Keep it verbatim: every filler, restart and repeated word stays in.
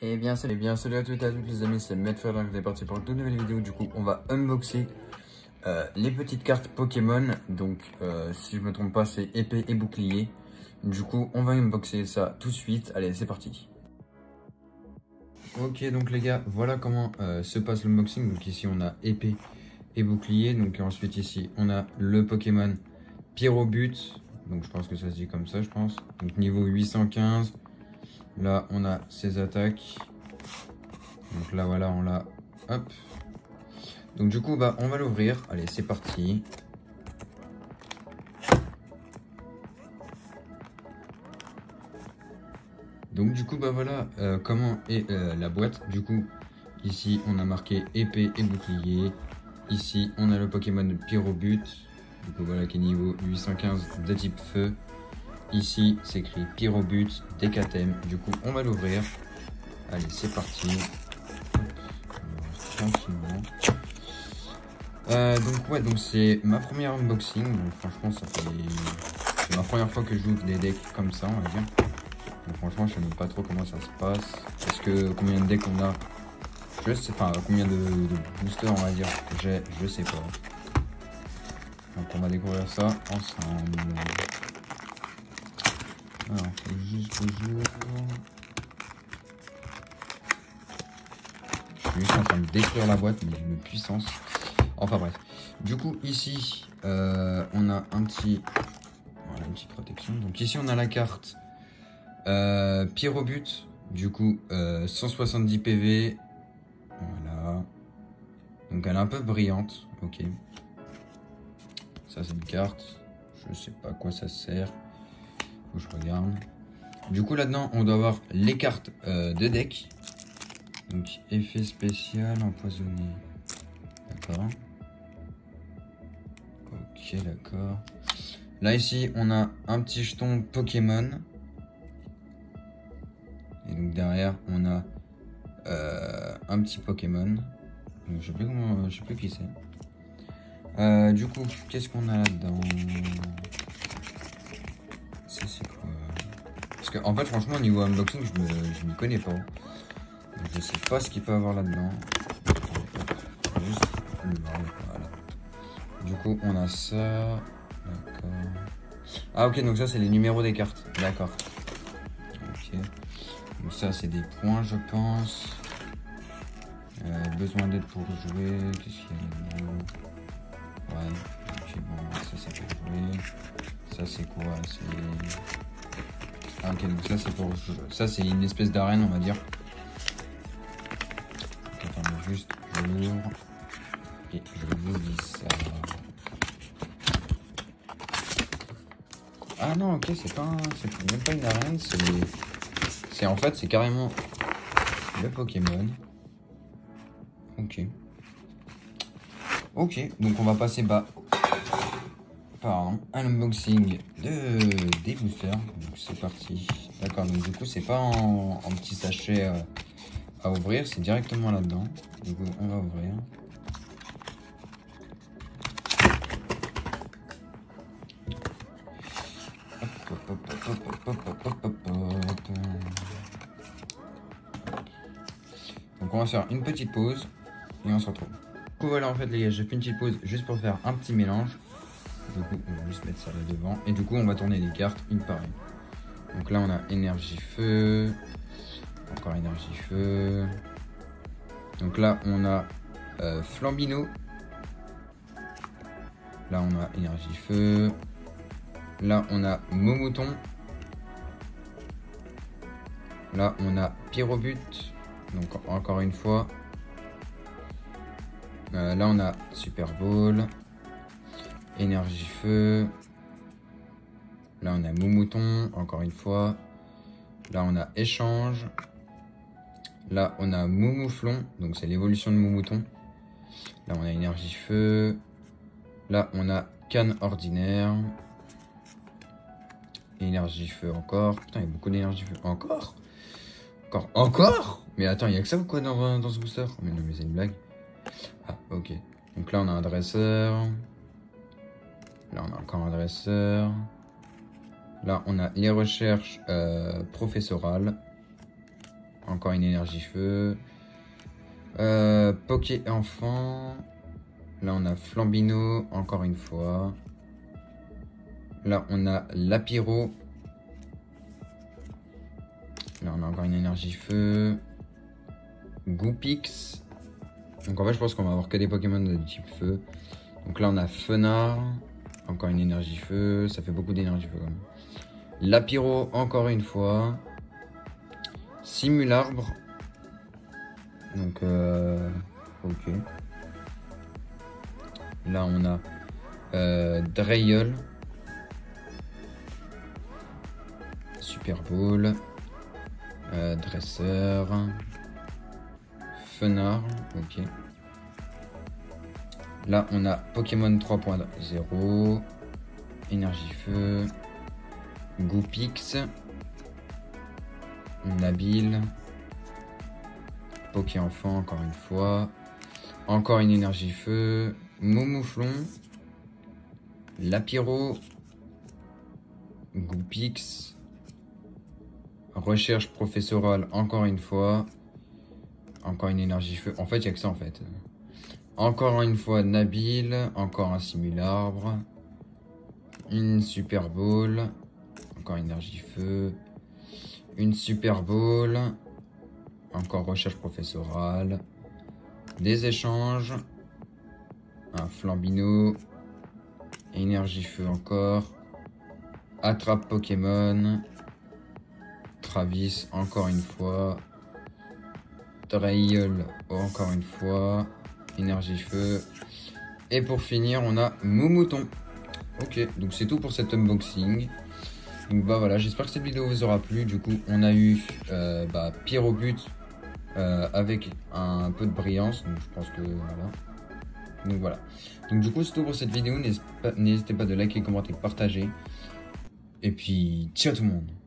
Et bien salut, bien salut à toutes et à tous les amis, c'est Medfer, donc on est parti pour une toute nouvelle vidéo. Du coup on va unboxer euh, les petites cartes Pokémon. Donc euh, si je me trompe pas c'est épée et bouclier. Du coup on va unboxer ça tout de suite, allez c'est parti. Ok donc les gars, voilà comment euh, se passe l'unboxing. Donc ici on a épée et bouclier. Donc ensuite ici on a le Pokémon Pyrobut. Donc je pense que ça se dit comme ça je pense. Donc niveau huit cent quinze. Là, on a ses attaques. Donc là, voilà, on l'a. Hop. Donc du coup, bah, on va l'ouvrir. Allez, c'est parti. Donc du coup, bah voilà, euh, comment est euh, la boîte. Du coup, ici, on a marqué épée et bouclier. Ici, on a le Pokémon Pyrobut. Du coup, voilà, qui est niveau huit cent quinze de type feu. Ici, c'est écrit Pyrobut, D K T M. Du coup, on va l'ouvrir. Allez, c'est parti. Tranquillement. Euh, donc ouais, donc c'est ma première unboxing. Donc franchement, ça fait c'est ma première fois que j'ouvre des decks comme ça, on va dire. Donc franchement, je sais même pas trop comment ça se passe. Est-ce que combien de decks on a? Je sais pas. Combien de, de boosters on va dire? J'ai, je sais pas. Donc on va découvrir ça ensemble. Alors, faut juste que je... Je suis juste en train de détruire la boîte, mais une puissance. Enfin bref. Du coup, ici, euh, on a un petit... Voilà, une petite protection. Donc ici, on a la carte euh, Pyrobut. Du coup, euh, cent soixante-dix P V. Voilà. Donc elle est un peu brillante. Ok. Ça, c'est une carte. Je sais pas à quoi ça sert. Faut que je regarde. Du coup, là-dedans, on doit avoir les cartes euh, de deck. Donc, effet spécial empoisonné. D'accord. Ok, d'accord. Là, ici, on a un petit jeton Pokémon. Et donc, derrière, on a euh, un petit Pokémon. Donc, je sais plus comment, je sais plus qui c'est. Euh, du coup, qu'est-ce qu'on a là-dedans? Ça, c'est quoi? Parce que, en fait, franchement, au niveau unboxing, je me, je m'y connais pas. Donc, je sais pas ce qu'il peut avoir là-dedans. Juste le voilà. Du coup, on a ça. D'accord. Ah, ok, donc ça, c'est les numéros des cartes. D'accord. Ok. Donc, ça, c'est des points, je pense. Euh, besoin d'aide pour jouer. Qu'est-ce qu'il y a là-dedans? Ouais. Ok, bon, ça, c'est pour jouer. Ça, c'est quoi? C'est. Ah, ok, donc ça, c'est pour jouer. Ça, c'est une espèce d'arène, on va dire. Donc, attendez, juste, je l'ouvre. Et je vous dis ça. Ah non, ok, c'est pas, c'est même pas une arène, c'est, c'est en fait, c'est carrément le Pokémon. Ok. Ok, donc on va passer bas par un unboxing de des boosters. Donc c'est parti. D'accord, donc du coup c'est pas en, en petit sachet euh, à ouvrir, c'est directement là-dedans. Du coup on va ouvrir. Donc on va faire une petite pause et on se retrouve. Du coup voilà en fait les gars, j'ai fait une petite pause juste pour faire un petit mélange. Du coup on va juste mettre ça là devant et du coup on va tourner les cartes une par une. Donc là on a énergie feu, encore énergie feu. Donc là on a euh, Flambino. Là on a énergie feu. Là on a Momouton. Là on a Pyrobut. Donc encore une fois. Euh, là on a Super Ball. Énergie feu. Là on a Momouton. Encore une fois. Là on a échange. Là on a Moumouflon. Donc c'est l'évolution de Momouton. Là on a énergie feu. Là on a canne ordinaire. Énergie feu encore. Putain il y a beaucoup d'énergie feu. Encore Encore Encore Mais attends, il y a que ça ou quoi dans, dans ce booster? Mais non, mais c'est une blague. Ah, ok. Donc là, on a un dresseur. Là, on a encore un dresseur. Là, on a les recherches euh, professorales. encore une énergie feu. Euh, Poké enfant. Là, on a Flambino, encore une fois. Là, on a Lapiro. Là, on a encore une énergie feu. Goupix. Donc, en fait, je pense qu'on va avoir que des Pokémon de type feu. Donc là, on a Fenard. Encore une énergie feu. Ça fait beaucoup d'énergie feu, quand même. Lapiro, encore une fois. Simularbre. Donc, euh, ok. Là, on a euh, Dreyeul. Super Bowl. Euh, Dresseur. Fenard. Ok. Là, on a Pokémon trois point zéro. Énergie feu. Goupix. Nabil. Poké enfant, encore une fois. Encore une énergie feu. Momouflon. Lapiro. Goupix. Recherche professorale, encore une fois. Encore une énergie feu. En fait, il n'y a que ça, en fait. Encore une fois, Nabil. Encore un Simularbre. Une Super Bowl. Encore énergie feu. Une Super Bowl. Encore recherche professorale. Des échanges. Un Flambino. Énergie feu encore. Attrape Pokémon. Travis encore une fois. Dreyeul encore une fois. Énergie feu. Et pour finir, on a Moumouton. Ok, donc c'est tout pour cet unboxing. Donc bah voilà, j'espère que cette vidéo vous aura plu. Du coup, on a eu euh, bah, Pierrobut euh, avec un peu de brillance. Donc je pense que voilà. Donc voilà. Donc du coup, c'est tout pour cette vidéo. N'hésitez pas, n'hésitez pas de liker, commenter, partager. Et puis, ciao tout le monde.